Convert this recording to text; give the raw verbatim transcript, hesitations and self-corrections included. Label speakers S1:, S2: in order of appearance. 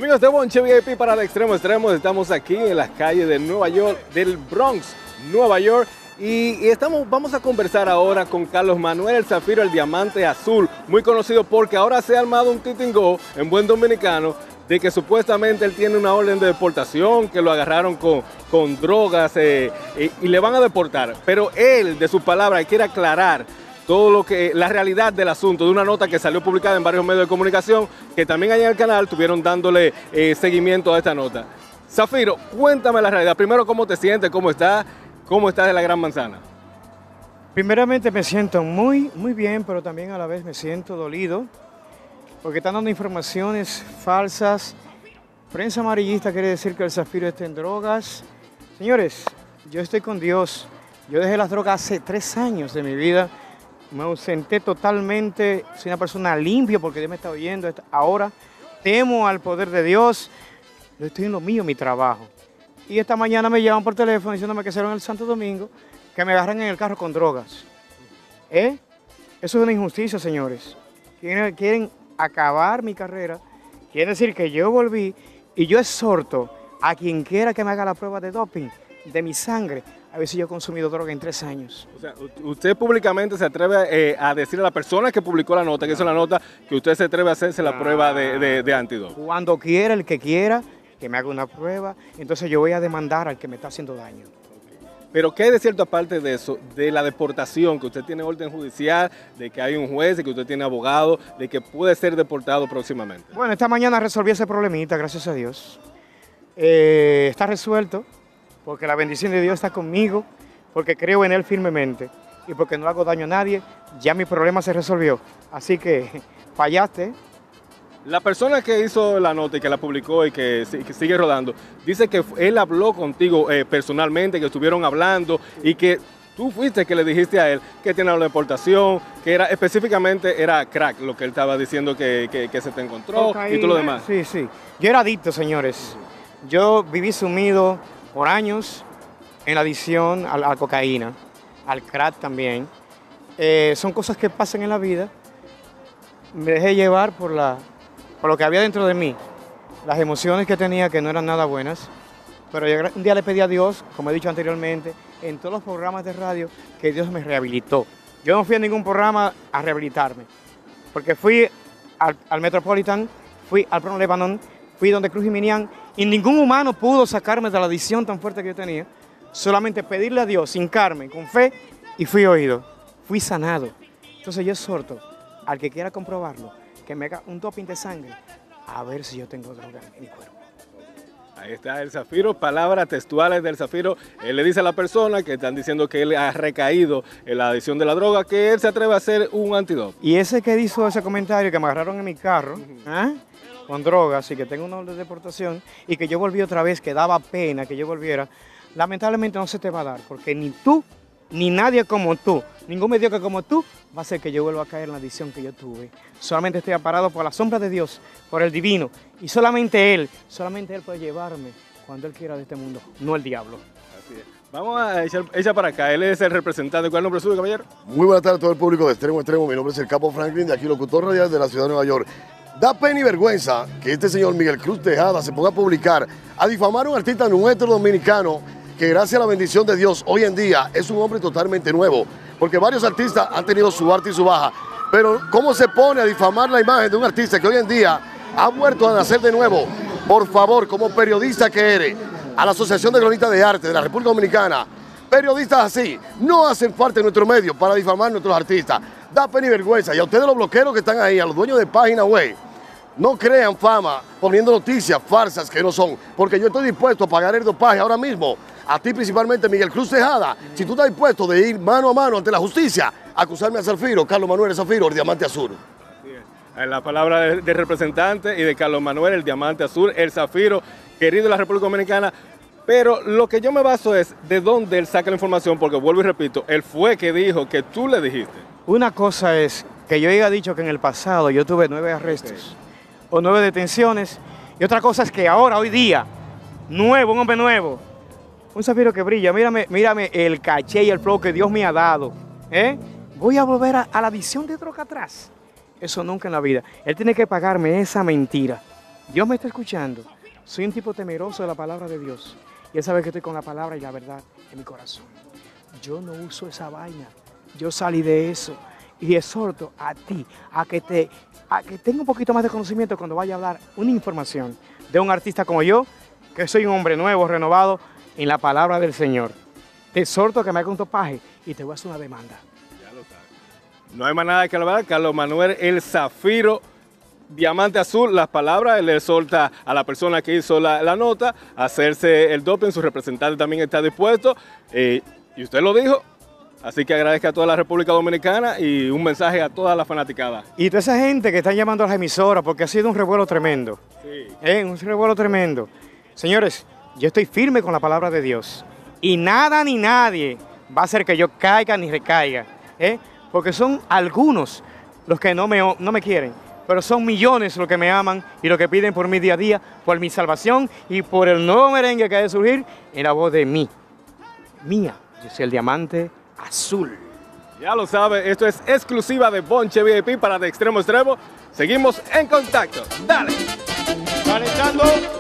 S1: Amigos de Bonche V I P para el extremo extremo, estamos aquí en las calles de Nueva York, del Bronx, Nueva York, y, y estamos, vamos a conversar ahora con Carlos Manuel El Zafiro, el Diamante Azul, muy conocido porque ahora se ha armado un titingó en buen dominicano de que supuestamente él tiene una orden de deportación, que lo agarraron con, con drogas eh, y, y le van a deportar, pero él, de sus palabras, quiere aclarar todo lo que, la realidad del asunto, de una nota que salió publicada en varios medios de comunicación, que también allá en el canal estuvieron dándole eh, seguimiento a esta nota. Zafiro, cuéntame la realidad. Primero, ¿cómo te sientes? ¿Cómo estás? ¿Cómo estás de la Gran Manzana?
S2: Primeramente me siento muy, muy bien, pero también a la vez me siento dolido, porque están dando informaciones falsas. Prensa amarillista quiere decir que el Zafiro está en drogas. Señores, yo estoy con Dios. Yo dejé las drogas hace tres años de mi vida. Me ausenté totalmente, soy una persona limpia porque Dios me está oyendo. Ahora temo al poder de Dios, yo estoy en lo mío, mi trabajo. Y esta mañana me llaman por teléfono diciéndome que será en el Santo Domingo, que me agarran en el carro con drogas. ¿Eh? Eso es una injusticia, señores. Quieren, quieren acabar mi carrera, quiere decir que yo volví y yo exhorto a quien quiera que me haga la prueba de doping de mi sangre, a ver si yo he consumido droga en tres años. O sea,
S1: usted públicamente se atreve eh, a decirle a la persona que publicó la nota, que hizo la nota, que usted se atreve a hacerse la ah, prueba de, de, de antídoto.
S2: Cuando quiera, el que quiera, que me haga una prueba, entonces yo voy a demandar al que me está haciendo daño.
S1: Pero ¿qué hay de cierto aparte de eso, de la deportación, que usted tiene orden judicial, de que hay un juez, de que usted tiene abogado, de que puede ser deportado próximamente?
S2: Bueno, esta mañana resolví ese problemita, gracias a Dios. Eh, está resuelto, porque la bendición de Dios está conmigo, porque creo en Él firmemente y porque no hago daño a nadie, ya mi problema se resolvió. Así que fallaste.
S1: La persona que hizo la nota y que la publicó y que, que sigue rodando, dice que él habló contigo eh, personalmente, que estuvieron hablando y que tú fuiste que le dijiste a él que tiene la deportación, que era específicamente era crack, lo que él estaba diciendo que, que, que se te encontró okay, y todo lo demás.
S2: Sí, sí. Yo era adicto, señores. Yo viví sumido por años en la adicción a la cocaína, al crack también. Eh, son cosas que pasan en la vida. Me dejé llevar por, la, por lo que había dentro de mí, las emociones que tenía que no eran nada buenas. Pero yo un día le pedí a Dios, como he dicho anteriormente, en todos los programas de radio, que Dios me rehabilitó. Yo no fui a ningún programa a rehabilitarme, porque fui al, al Metropolitan, fui al Pro Lebanon, fui donde Cruz y Minian, y ningún humano pudo sacarme de la adicción tan fuerte que yo tenía. Solamente pedirle a Dios, hincarme, con fe, y fui oído. Fui sanado. Entonces yo exhorto al que quiera comprobarlo, que me haga un doping de sangre, a ver si yo tengo droga en mi cuerpo.
S1: Ahí está el Zafiro, palabras textuales del Zafiro. Él le dice a la persona que están diciendo que él ha recaído en la adicción de la droga, que él se atreve a hacer un antídoto.
S2: Y ese que hizo ese comentario, que me agarraron en mi carro, uh-huh. ¿eh? con drogas y que tengo una orden de deportación y que yo volví otra vez, que daba pena que yo volviera, lamentablemente no se te va a dar, porque ni tú, ni nadie como tú, ningún mediocre como tú, va a hacer que yo vuelva a caer en la adicción que yo tuve. Solamente estoy amparado por la sombra de Dios, por el divino, y solamente Él, solamente Él puede llevarme cuando Él quiera de este mundo, no el diablo.
S1: Así es. Vamos a echar, echar para acá, él es el representante. ¿Cuál es el nombre suyo, caballero?
S3: Muy buenas tardes a todo el público de Extremo a Extremo, mi nombre es el Capo Franklin, de aquí locutor radial de la ciudad de Nueva York. Da pena y vergüenza que este señor Miguel Cruz Tejada se ponga a publicar, a difamar a un artista nuestro dominicano que gracias a la bendición de Dios hoy en día es un hombre totalmente nuevo, porque varios artistas han tenido su arte y su baja, pero ¿cómo se pone a difamar la imagen de un artista que hoy en día ha vuelto a nacer de nuevo? Por favor, como periodista que eres, a la Asociación de Cronistas de Arte de la República Dominicana, periodistas así no hacen falta en nuestro medio para difamar a nuestros artistas. Da pena y vergüenza, y a ustedes los bloqueros que están ahí, a los dueños de página web, no crean fama poniendo noticias falsas que no son, porque yo estoy dispuesto a pagar el dopaje ahora mismo, a ti principalmente Miguel Cruz Tejada, si tú estás dispuesto de ir mano a mano ante la justicia, a acusarme a Zafiro, Carlos Manuel El Zafiro, el Diamante Azul.
S1: Así es. En la palabra del de representante y de Carlos Manuel, el Diamante Azul, el Zafiro, querido de la República Dominicana. Pero lo que yo me baso es de dónde él saca la información, porque vuelvo y repito, él fue que dijo que tú le dijiste.
S2: Una cosa es que yo haya dicho que en el pasado yo tuve nueve arrestos. Okay. O nueve detenciones, y otra cosa es que ahora, hoy día, nuevo, un hombre nuevo, un Zafiro que brilla, mírame, mírame el caché y el flow que Dios me ha dado, ¿eh? Voy a volver a, a la adicción de droga atrás, eso nunca en la vida. Él tiene que pagarme esa mentira, Dios me está escuchando. Soy un tipo temeroso de la palabra de Dios. Y Él sabe que estoy con la palabra y la verdad en mi corazón. Yo no uso esa vaina. Yo salí de eso. Y exhorto a ti a que, te, a que tenga un poquito más de conocimiento cuando vaya a hablar una información de un artista como yo, que soy un hombre nuevo, renovado en la palabra del Señor. Te exhorto a que me haga un topaje y te voy a hacer una demanda.
S1: Ya lo sabes. No hay más nada que hablar. Carlos Manuel, el Zafiro Diamante Azul, las palabras, él le exhorta a la persona que hizo la, la nota a hacerse el doping, su representante también está dispuesto, eh, y usted lo dijo, así que agradezco a toda la República Dominicana y un mensaje a toda la fanaticada.
S2: Y toda esa gente que está llamando a las emisoras, porque ha sido un revuelo tremendo,
S1: Sí.
S2: ¿eh? Un revuelo tremendo. Señores, yo estoy firme con la palabra de Dios, y nada ni nadie va a hacer que yo caiga ni recaiga, ¿eh? Porque son algunos los que no me, no me quieren. Pero son millones los que me aman y los que piden por mi día a día, por mi salvación y por el nuevo merengue que ha de surgir en la voz de mí. Mía, yo soy el Diamante Azul.
S1: Ya lo sabe, esto es exclusiva de Bonche V I P para De Extremo a Extremo. Seguimos en contacto. Dale.
S2: Calentando.